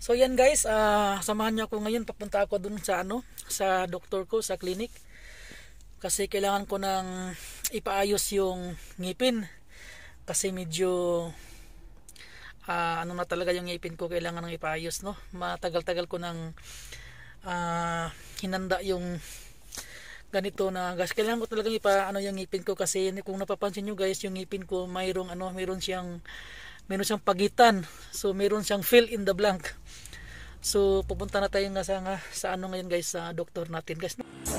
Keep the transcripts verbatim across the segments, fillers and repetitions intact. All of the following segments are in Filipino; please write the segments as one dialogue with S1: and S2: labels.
S1: So yan guys, ah, samahan niyo ako ngayon. Papunta ako dun sa ano, sa doktor ko sa clinic. Kasi kailangan ko nang ipaayos yung ngipin. Kasi medyo ah, ano na talaga yung ngipin ko, kailangan nang ipaayos, no. Matagal-tagal ko nang ah, hinanda yung ganito na guys. Kailangan ko talaga ipa ano yung ngipin ko kasi kung napapansin niyo guys, yung ngipin ko mayroong ano, mayroon siyang meron siyang pagitan. So meron siyang fill in the blank. So pupunta na tayo nga sa, nga, sa ano ngayon guys, sa doktor natin guys.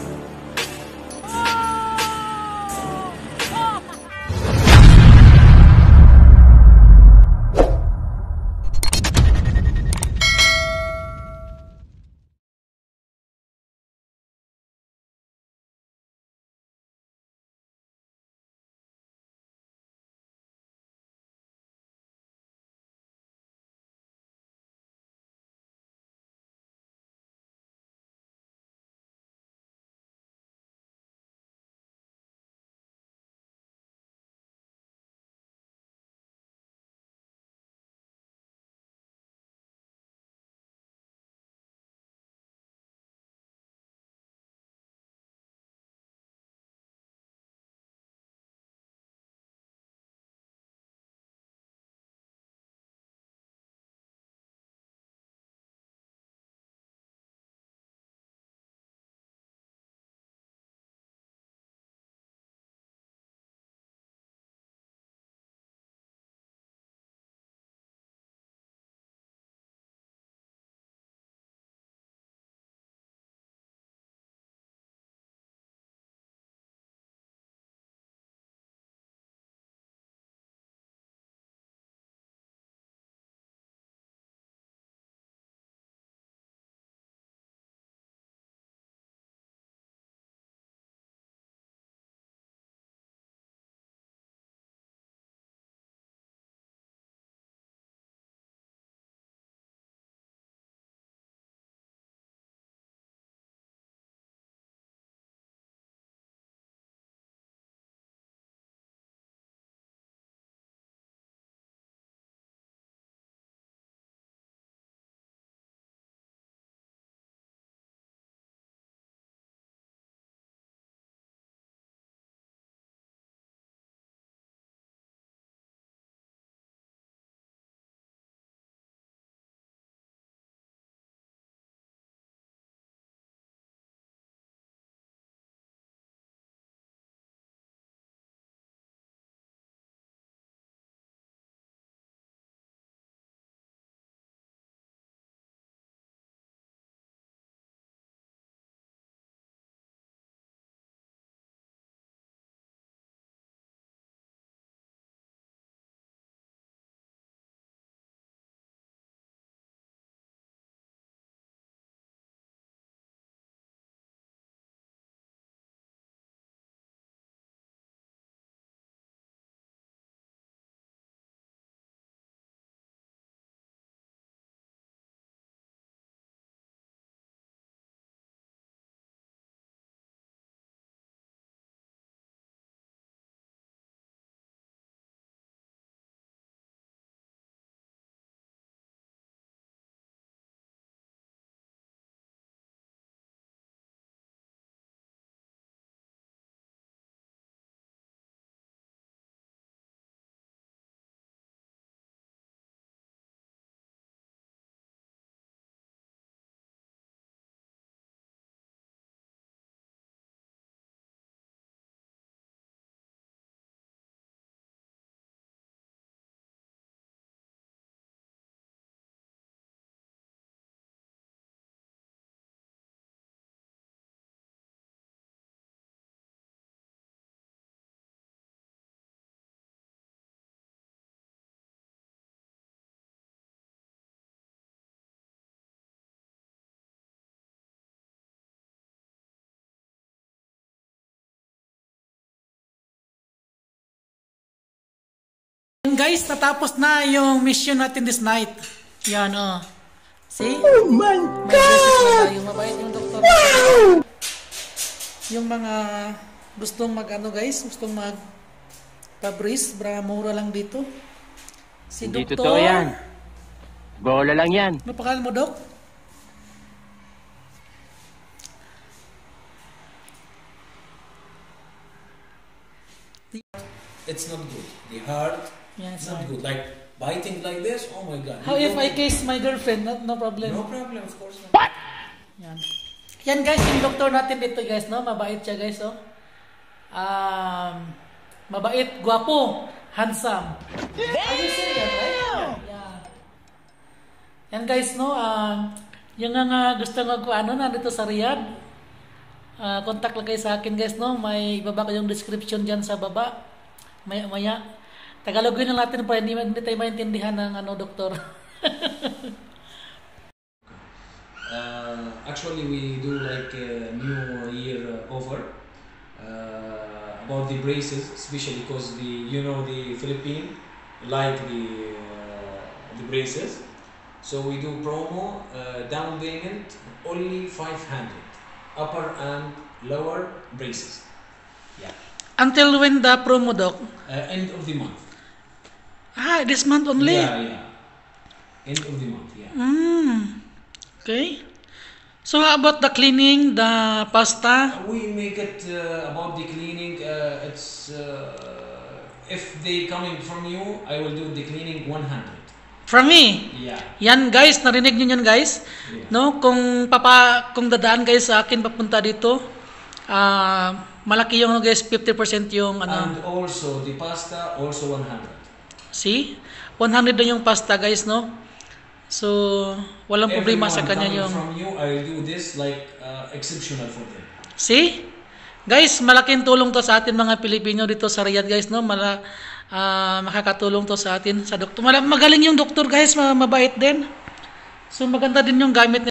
S1: Yan guys, natapos na yung mission natin this night. Yan oh. See?
S2: Oh my
S1: May braces na
S2: God!
S1: tayo. Mabait yung doktor.
S2: Wow!
S1: Yung mga gustong mag ano guys, gustong mag pa-brace, bra mura lang dito. Si
S3: Hindi
S1: doktor.
S3: totoo yan.
S2: Bola lang yan.
S1: Ano pangalan mo, Dok?
S3: It's not good. The heart,
S1: Yeah,
S3: it's
S1: it's
S3: not
S1: not.
S3: good. Like biting like this, oh my god.
S1: How
S3: You
S1: if
S3: don't-
S1: I kiss my girlfriend? Not, no problem.
S3: No problem, of course not.
S1: Yan. Yan guys, yung doktor natin dito guys, no? Mabait siya guys, oh. Um, mabait, gwapo, handsome. Are you serious, right? Yeah. Yan guys, no? Um, yung nga nga gusto nga ko ano, nandito sa Riyadh. Uh, contact lang kayo sa akin guys, no? May ibaba ko yung description dyan sa baba. Maya, maya. Tagalogin lang natin para hindi, hindi tayo maintindihan ng ano, doktor.
S3: Uh, actually, we do like a new year uh, offer uh, about the braces, especially because the you know the Philippine like the uh, the braces. So we do promo uh, down payment only five hundred, upper and lower braces. Yeah.
S1: Until when the promo, Doc?
S3: Uh, end of the month.
S1: Ah, this month only?
S3: Yeah, yeah. End of the month. Yeah.
S1: Mm. Okay. So how about the cleaning, the pasta?
S3: We make it uh, about the cleaning. Uh, it's uh, if they coming from you, I will do the cleaning one hundred.
S1: From me?
S3: Yeah.
S1: Yan guys, narinig niyo yan guys?
S3: Yeah.
S1: No, kung papa kung dadaan kayo sa akin papunta dito, ah malaki yung guys fifty percent yung ano.
S3: And also the pasta also one hundred.
S1: See? one hundred na yung pasta guys, no? So, walang problema sa kanya
S3: coming
S1: yung
S3: from you, I will do this like uh, exceptional for them.
S1: See? Guys, malaking tulong to sa atin mga Pilipino dito sa Riyadh guys, no? Mala ah, makakatulong to sa atin sa doktor. Mala- Magaling yung doktor guys, ma- mabait din. So maganda din yung gamit nila.